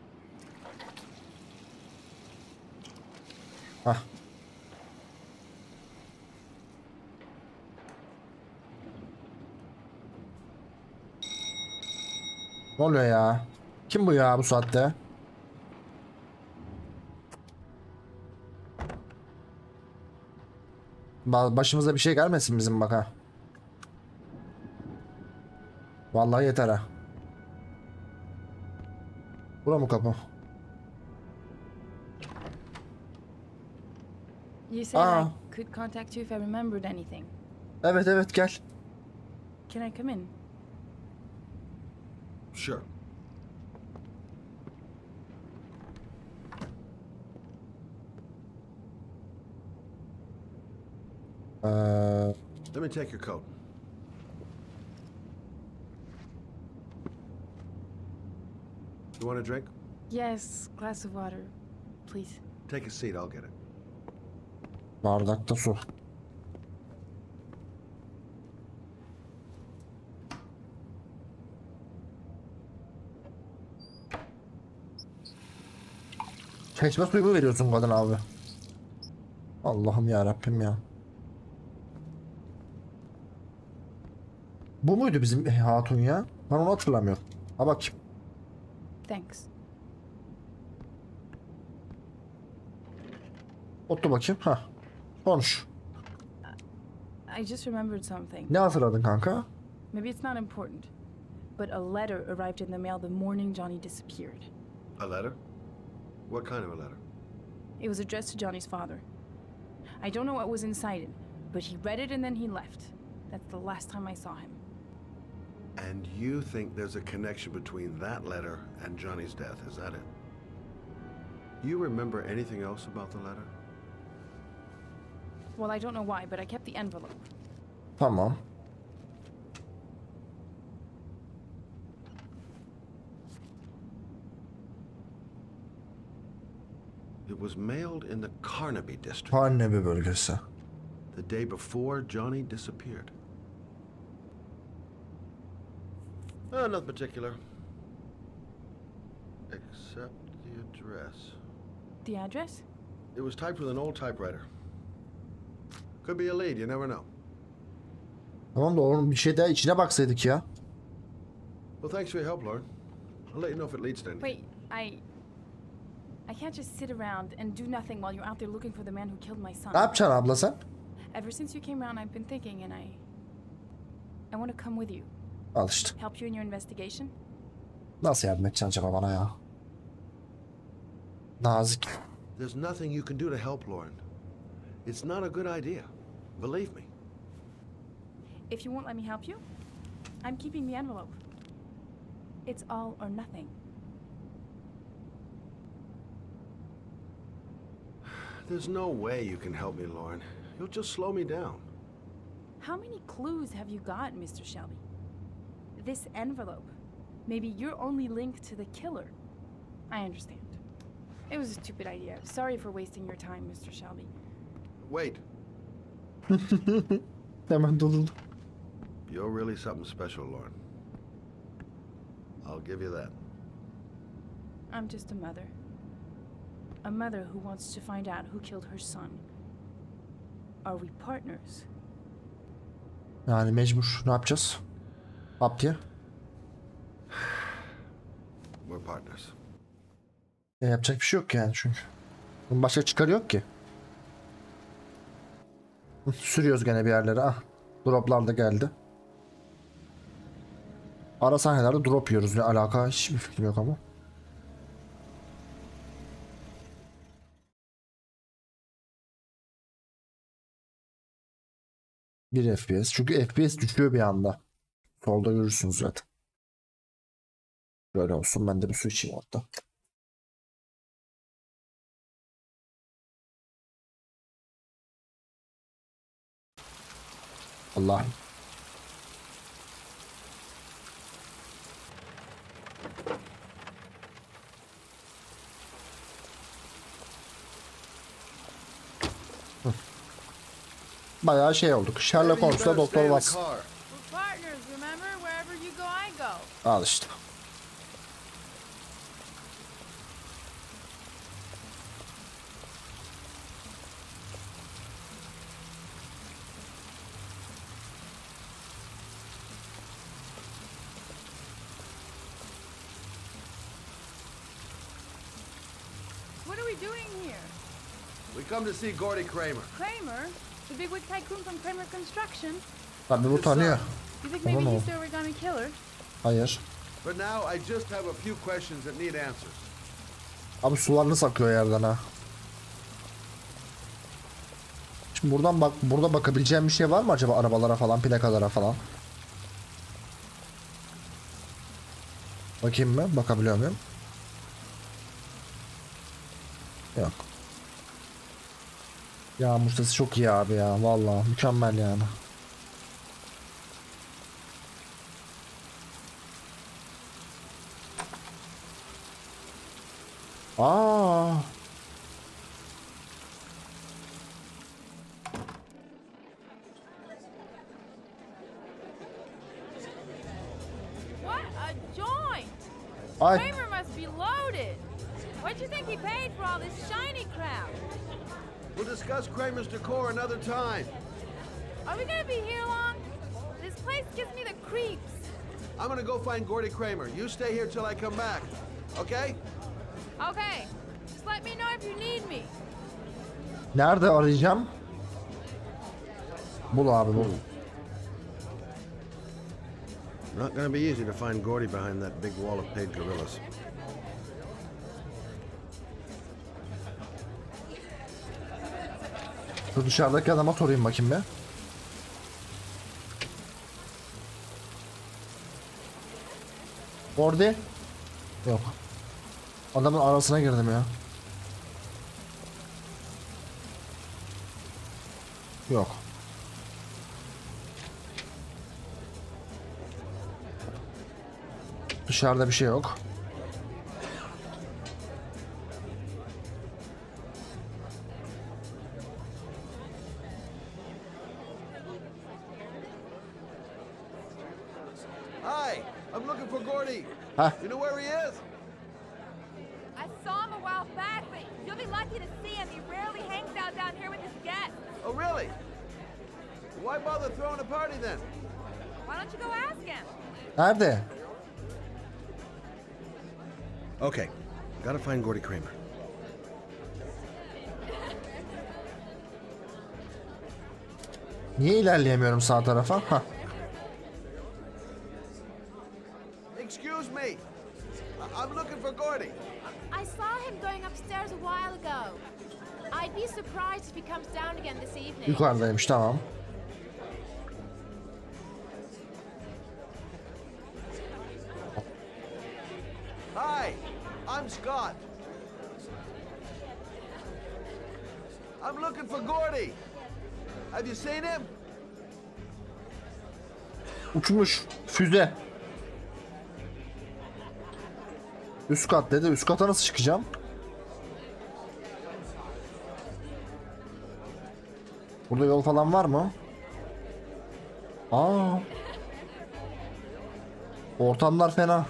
[SPEAKER 1] Hah. Ne oluyor ya? Kim bu ya bu saatte? Ba- Başımıza bir şey gelmesin bizim bak ha. Vallahi yeter ha. Bura mı kapı?
[SPEAKER 11] You said
[SPEAKER 1] Aa.
[SPEAKER 11] I could contact you if I remembered anything.
[SPEAKER 1] Evet evet, gel.
[SPEAKER 11] Can I come in?
[SPEAKER 10] Sure.
[SPEAKER 1] Ee,
[SPEAKER 10] Let me take your coat. You want a drink?
[SPEAKER 11] Yes, glass of water, please.
[SPEAKER 10] Take a seat, I'll get it.
[SPEAKER 1] bardakta su. Çeşme suyu mu veriyorsun kadın abi? Allah'ım ya Rabbim ya. Bu muydu bizim hatun ya? Ben onu hatırlamıyorum. Ha bakayım.
[SPEAKER 11] Thanks.
[SPEAKER 1] Otur bakayım. Ha. Konuş.
[SPEAKER 11] I just remembered something.
[SPEAKER 1] Ne hatırladın kanka?
[SPEAKER 11] Maybe it's not important, but a letter arrived in the mail the morning Johnny disappeared.
[SPEAKER 10] A letter? What kind of a letter?
[SPEAKER 11] It was addressed to Johnny's father. I don't know what was inside it, but he read it and then he left. That's the last time I saw him.
[SPEAKER 10] And you think there's a connection between that letter and Johnny's death, is that it? You remember anything else about the letter?
[SPEAKER 11] Well, I don't know why, but I kept the envelope.
[SPEAKER 1] Tamam.
[SPEAKER 10] It was mailed in the Carnaby district.
[SPEAKER 1] Carnaby bölgesi.
[SPEAKER 10] The day before Johnny disappeared. Uh, nothing particular. Except the address.
[SPEAKER 11] The address?
[SPEAKER 10] It was typed with an old typewriter. Could be a lead, you never know.
[SPEAKER 1] Tamam da onun bir şey daha içine baksaydık ya.
[SPEAKER 10] Well, thanks for your help, Lauren. I'll let you know if it leads to anything.
[SPEAKER 11] Wait, I... I can't just sit around and do nothing while you're out there looking for the man who killed my son.
[SPEAKER 1] Ne yapacaksın abla sen?
[SPEAKER 11] Ever since you came around, I've been thinking and I... I want to come with you.
[SPEAKER 1] Al işte.
[SPEAKER 11] Help you in your investigation?
[SPEAKER 1] Nasıl yardım edeceksin acaba bana ya? Nazik.
[SPEAKER 10] There's nothing you can do to help, Lauren. It's not a good idea. Believe me.
[SPEAKER 11] If you won't let me help you, I'm keeping the envelope. It's all or nothing.
[SPEAKER 10] There's no way you can help me, Lauren. You'll just slow me down.
[SPEAKER 11] How many clues have you got, Mister Shelby? This envelope. Maybe your only link to the killer. I understand. It was a stupid idea. Sorry for wasting your time, Mister Shelby.
[SPEAKER 10] Wait.
[SPEAKER 1] Hemen durdurdu.
[SPEAKER 10] You're really something special, Lauren. I'll give you that.
[SPEAKER 11] I'm just a mother. A mother who wants to find out who killed her son. Are we partners?
[SPEAKER 1] Yani mecbur. Ne yapacağız? Hap diye.
[SPEAKER 10] We're partners.
[SPEAKER 1] E, yapacak bir şey yok yani çünkü. Bunun başka çıkarı yok ki. Sürüyoruz gene bir yerlere. Ah. Droplar da geldi. Ara sahnelerde drop yiyoruz. Ne alaka? Hiçbir fikrim yok ama. Bir F P S. Çünkü F P S düşüyor bir anda. Solda görürsünüz zaten. Böyle olsun. Ben de bir su içeyim orada. Allah'ım. Bayağı şey olduk. Sherlock Holmes'la Doktor Watson. Al işte.
[SPEAKER 11] What are we doing here?
[SPEAKER 10] We come to see Gordy Kramer.
[SPEAKER 11] Kramer? The bigwig tycoon from Kramer Construction?
[SPEAKER 1] Tabii bu tanıyor.
[SPEAKER 11] You think maybe he's the origami killer?
[SPEAKER 1] Hayır.
[SPEAKER 10] But now I just have a few questions that need answers.
[SPEAKER 1] Abi sularını sakıyor yerden ha. Şimdi buradan bak, burada bakabileceğim bir şey var mı acaba arabalara falan, plakalara falan? Bakayım mı? Bakabiliyor muyum? Yok. Yağmur sesi çok iyi abi ya. Vallahi mükemmel yani. Aa.
[SPEAKER 11] What a joint!
[SPEAKER 1] Ay.
[SPEAKER 11] Kramer must be loaded. What do you think he paid for all this shiny crap?
[SPEAKER 10] We'll discuss Kramer's decor another time.
[SPEAKER 11] Are we gonna be here long? This place gives me the creeps.
[SPEAKER 10] I'm gonna go find Gordy Kramer. You stay here till I come back. Okay?
[SPEAKER 11] Okay. Just let me know if you need me.
[SPEAKER 1] Nerede arayacağım? Bul abi bul.
[SPEAKER 10] Not gonna be easy to find Gordy behind that big wall of paid gorillas.
[SPEAKER 1] Şu dışarıdaki adama sorayım bakayım be. Gordy? Yok. Adamın arasına girdim ya. Yok. Dışarıda bir şey yok.
[SPEAKER 3] Hi, I'm looking for Gordy.
[SPEAKER 1] Huh?
[SPEAKER 3] You know where he is?
[SPEAKER 12] I saw him a while back, but you'll be lucky to see him. He rarely hangs out down here with his guests.
[SPEAKER 3] Oh, really? Why bother throwing a party then?
[SPEAKER 12] Why don't you go ask him?
[SPEAKER 1] Nerede?
[SPEAKER 10] Okay, gotta find Gordy Kramer.
[SPEAKER 1] Niye ilerleyemiyorum sağ tarafa? Hah.
[SPEAKER 3] Excuse me. I- I'm looking for Gordy.
[SPEAKER 13] I saw him going upstairs a while ago. I'd be surprised if he comes down again this evening.
[SPEAKER 1] Yukarıdaymış, tamam.
[SPEAKER 3] Hi, I'm Scott. I'm looking for Gordy. Have you seen him?
[SPEAKER 1] Uçmuş. Füze. Üst kat dedi. Üst kata nasıl çıkacağım? Burada yol falan var mı? Aa. Ortamlar fena.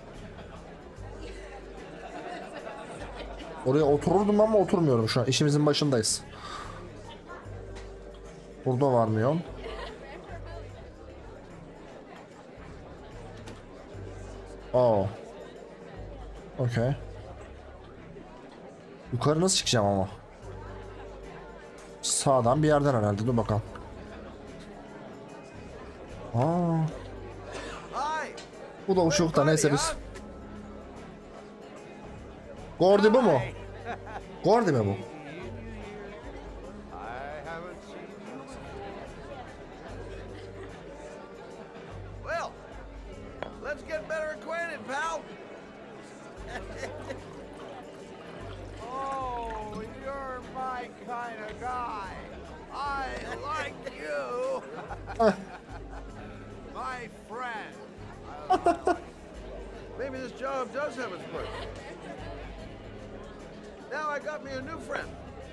[SPEAKER 1] Oraya otururdum ama oturmuyorum şu an. İşimizin başındayız. Burada var mı yol? Oo. Okey. Yukarı nasıl çıkacağım ama? Sağdan bir yerden herhalde. Dur bakalım. Aa. Bu da uçukta, neyse biz. Gordy bu mu? Gordy mi bu?
[SPEAKER 3] Well, let's get better acquainted, pal. Oh, you're my kind of guy. I like you. My friend. I like. Maybe this job does have its perks. Now I got me a new friend.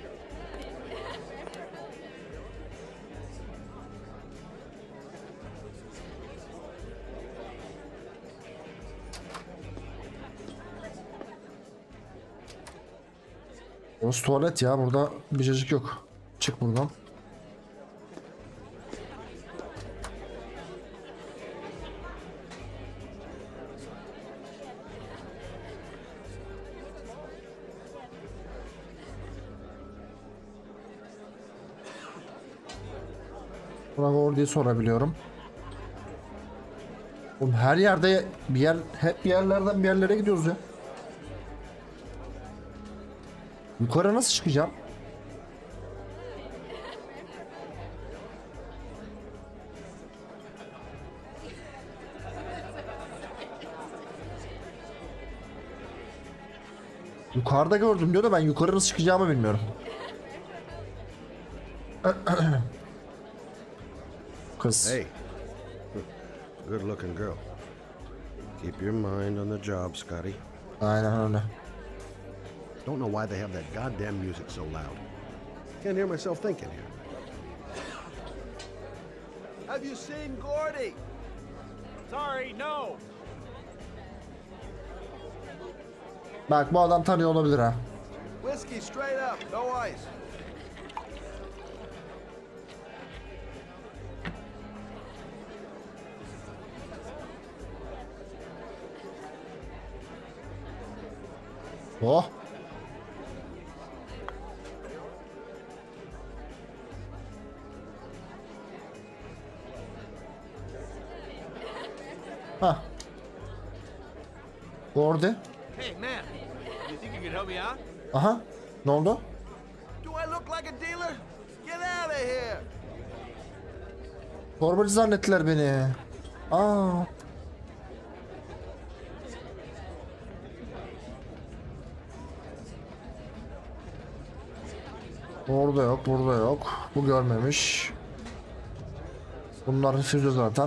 [SPEAKER 1] Burası tuvalet ya, burada bir cacık yok. Çık buradan. Buna Gordy'yi sorabiliyorum. Oğlum her yerde bir yer, hep bir yerlerden bir yerlere gidiyoruz ya. Yukarı nasıl çıkacağım? Yukarıda gördüm diyor da ben yukarı nasıl çıkacağımı bilmiyorum. Kız.
[SPEAKER 10] Hey, good looking girl. Keep your mind on the job, Scotty.
[SPEAKER 1] Aynen öyle.
[SPEAKER 10] Don't know why they have that goddamn music so loud. Can't hear myself thinking here.
[SPEAKER 3] Have you seen Gordy?
[SPEAKER 9] Sorry, no.
[SPEAKER 1] Bak bu adam tanıyor olabilir ha.
[SPEAKER 3] Whiskey straight up, no ice.
[SPEAKER 1] Oh. Hah. Gordy.
[SPEAKER 3] Hey, man. You think you can help me out?
[SPEAKER 1] Aha. Ne oldu?
[SPEAKER 3] Do I look like a dealer? Get out of here.
[SPEAKER 1] Torbacı zannettiler beni. Aa. Orada yok, burada yok. Bu görmemiş. Bunlar füze zaten.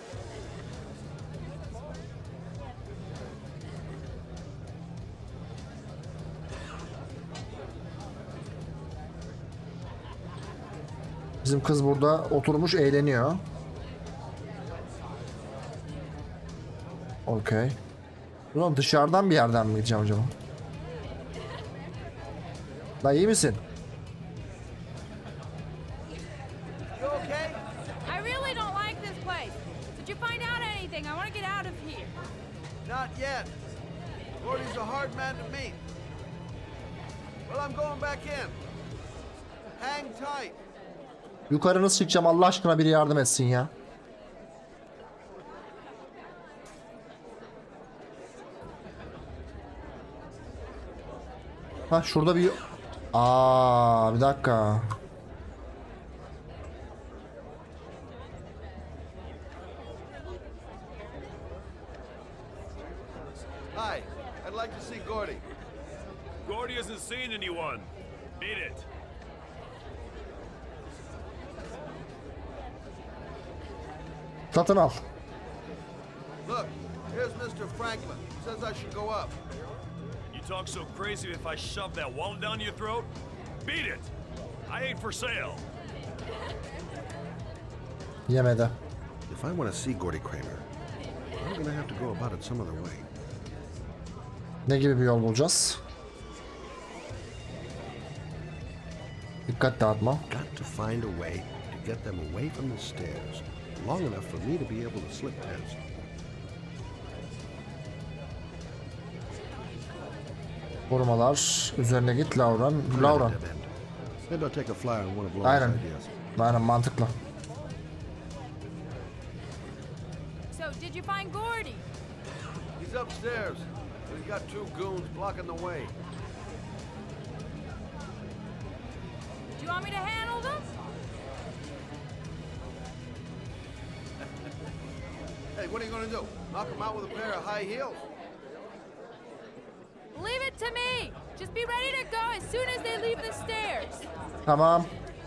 [SPEAKER 1] Bizim kız burada oturmuş eğleniyor. Okey. Ulan dışarıdan bir yerden mi gideceğim acaba? La iyi misin?
[SPEAKER 12] You okay? I really don't like this place. Did you find out anything? I want to get out of here.
[SPEAKER 3] Not yet. Gordy's a hard man to meet. Well, I'm going back in. Hang tight.
[SPEAKER 1] Yukarı nasıl çıkacağım Allah aşkına biri yardım etsin ya. Ha şurada bir... Aa bir dakika.
[SPEAKER 3] Hi, I'd like to see Gordy.
[SPEAKER 14] Gordy hasn't seen anyone. Beat it.
[SPEAKER 1] Satın al.
[SPEAKER 3] Look, here's Mister Franklin. Says I should go up.
[SPEAKER 14] You talk so crazy if I shove that wallet down your throat? Beat it. I ain't for sale.
[SPEAKER 1] Yemedi.
[SPEAKER 10] If I want to see Gordy Kramer, I'm gonna have to go about it some other way.
[SPEAKER 1] Ne gibi bir yol bulacağız? Dikkat dağıtma.
[SPEAKER 10] Got to find a way to get them away from the stairs, long enough for me to be able to slip past.
[SPEAKER 1] Korumalar. Üzerine git Lauren. Lauren.
[SPEAKER 10] Maybe I'll take a flyer on one of Laura's
[SPEAKER 1] Aynen.
[SPEAKER 10] ideas.
[SPEAKER 1] Aynen mantıklı.
[SPEAKER 12] So, did you find Gordy?
[SPEAKER 3] He's upstairs. But he's got two goons blocking the way.
[SPEAKER 12] Do you want me to handle them?
[SPEAKER 3] Hey, what are you gonna do? Knock him out with a pair of high heels?
[SPEAKER 12] Leave it to me. Just be ready to go as soon as they leave the stairs.
[SPEAKER 1] Tamam.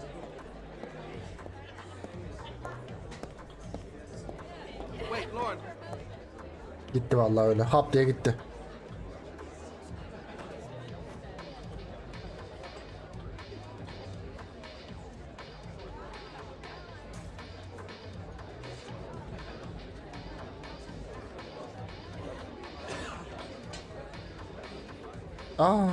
[SPEAKER 3] Wait, Lauren.
[SPEAKER 1] Gitti vallahi öyle. Hap diye gitti. Aa.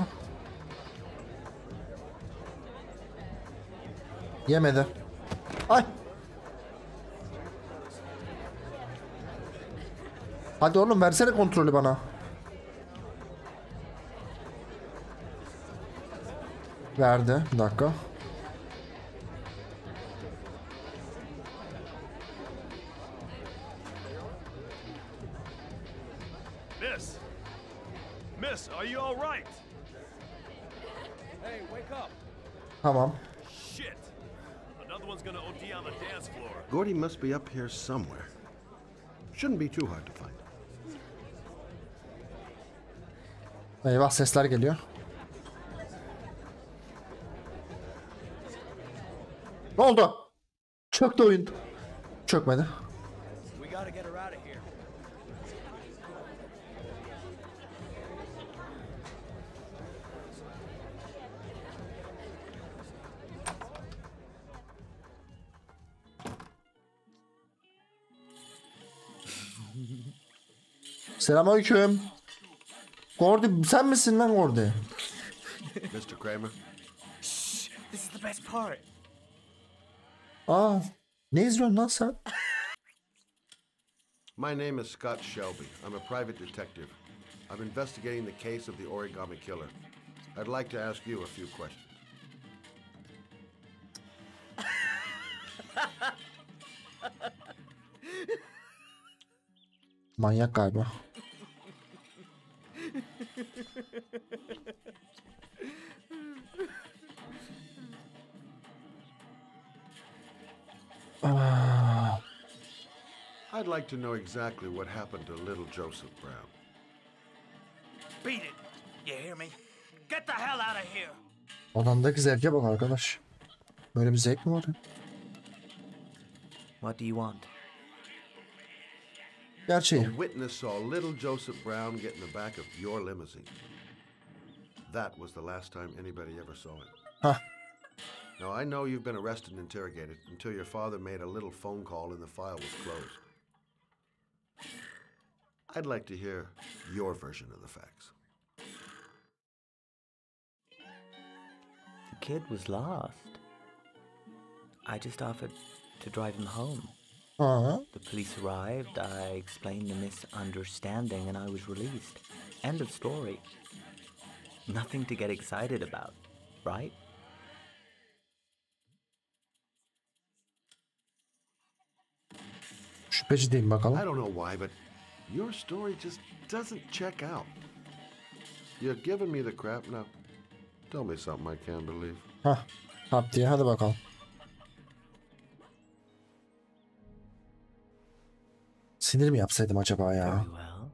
[SPEAKER 1] Yemedi. Ay. Hadi oğlum versene kontrolü bana. Verdi. Bir dakika.
[SPEAKER 14] Miss. Miss, are you all right?
[SPEAKER 3] Hey, wake up.
[SPEAKER 1] Tamam.
[SPEAKER 14] Shit. Another one's gonna O D on the dance floor.
[SPEAKER 10] Gordy must be up here somewhere. Shouldn't be too hard to find.
[SPEAKER 1] Eyvah sesler geliyor. Ne oldu? Çöktü oyun. Çökmedi.
[SPEAKER 3] We gotta get her out of here.
[SPEAKER 1] Selamünaleyküm. Gordy sen misin lan Gordy?
[SPEAKER 10] Mister Kramer?
[SPEAKER 9] This is the best part.
[SPEAKER 1] Aa, ne izliyorsun lan sen?
[SPEAKER 10] My name is Scott Shelby. I'm a private detective. I'm investigating the case of the Origami Killer. I'd like to ask you a few questions.
[SPEAKER 1] Manyak galiba. Ah.
[SPEAKER 10] I'd like to know exactly what happened to little Joseph Brown.
[SPEAKER 15] Beat it. You hear me? Get the hell out of here.
[SPEAKER 1] Adamdaki zevke bak arkadaş. Böyle bir zevk mi var ya?
[SPEAKER 15] What do you want?
[SPEAKER 1] Gerçeği.
[SPEAKER 10] A witness saw little Joseph Brown get in the back of your limousine. That was the last time anybody ever saw him.
[SPEAKER 1] Huh.
[SPEAKER 10] Now, I know you've been arrested and interrogated until your father made a little phone call and the file was closed. I'd like to hear your version of the facts.
[SPEAKER 15] The kid was lost. I just offered to drive him home.
[SPEAKER 1] Uh-huh.
[SPEAKER 15] The police arrived, I explained the misunderstanding, and I was released. End of story. Nothing to get excited about, right?
[SPEAKER 1] Şüpheci değil bakalım.
[SPEAKER 10] I don't know why, but your story just doesn't check out. You're giving me the crap now. Tell me something I can't believe.
[SPEAKER 1] Hah. Hap diye hadi bakalım. Sinir mi yapsaydım acaba ya?
[SPEAKER 15] Very well.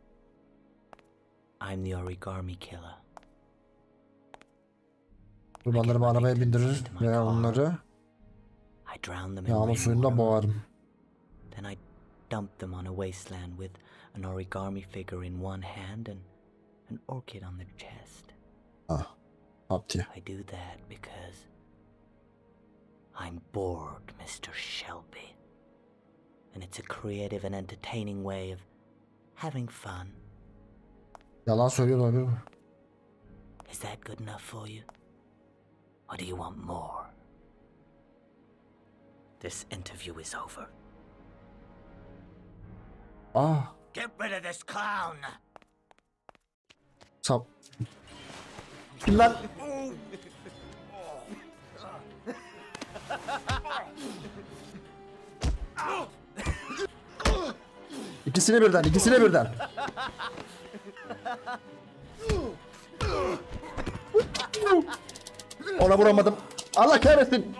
[SPEAKER 15] I'm the origami killer.
[SPEAKER 1] Kurbanlarımı arabaya bindirir ve onları yağmur suyunda boğarım.
[SPEAKER 15] Then I dump them on a wasteland with an origami figure in one hand and an orchid on their chest.
[SPEAKER 1] Ah, hap diye.
[SPEAKER 15] I do that because I'm bored, Mister Shelby. And it's a creative and entertaining way of having fun.
[SPEAKER 1] Yalan söylüyor olabilir mi?
[SPEAKER 15] Is that good enough for you? Or do you want more? This interview is over.
[SPEAKER 1] Ah.
[SPEAKER 15] Get rid of this clown.
[SPEAKER 1] Sap. Kim lan? İkisini birden, ikisini birden. Ona vuramadım. Allah kahretsin.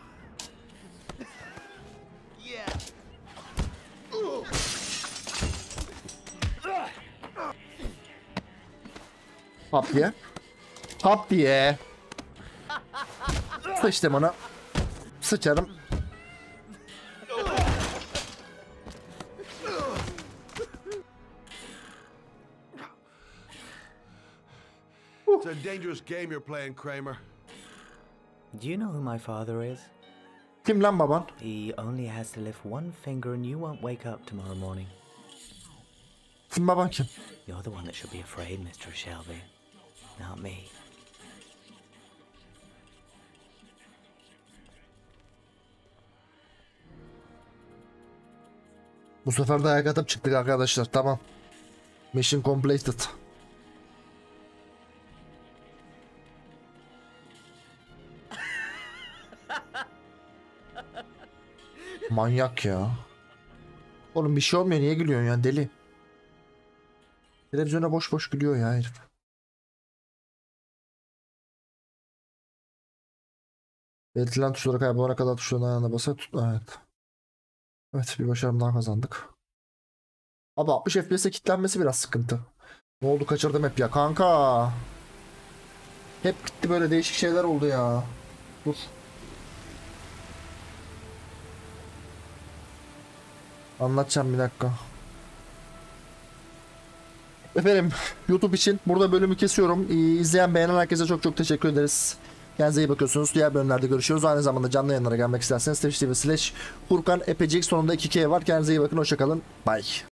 [SPEAKER 1] Hap diye. Hap diye. Sıçtım ona. Sıçarım.
[SPEAKER 10] It's a dangerous game you're playing, Kramer.
[SPEAKER 15] Do you know who my father is?
[SPEAKER 1] Kim lan baban?
[SPEAKER 15] He only has to lift one finger and you won't wake up tomorrow morning.
[SPEAKER 1] Kim baban kim?
[SPEAKER 15] You're the one that should be afraid, Mister Shelby. Not me.
[SPEAKER 1] Bu sefer de ayak atıp çıktık arkadaşlar. Tamam. Mission completed. Manyak ya. Oğlum bir şey olmuyor. Niye gülüyorsun ya deli? Televizyona boş boş gülüyor ya herif. Belirtilen tuşlara kaybolana kadar tuşların ayağına basarak tut. Evet. Evet, bir başarım daha kazandık. Abi altmış F P S'e kilitlenmesi biraz sıkıntı. Ne oldu, kaçırdım hep ya kanka. Hep gitti, böyle değişik şeyler oldu ya. Dur. Anlatacağım bir dakika. Efendim YouTube için burada bölümü kesiyorum. Ee, izleyen beğenen herkese çok çok teşekkür ederiz. Kendinize iyi bakıyorsunuz. Diğer bölümlerde görüşüyoruz. Aynı zamanda canlı yayınlara gelmek isterseniz Twitch T V slash Furkan Epecik sonunda iki K var. Kendinize iyi bakın. Hoşçakalın. Bye.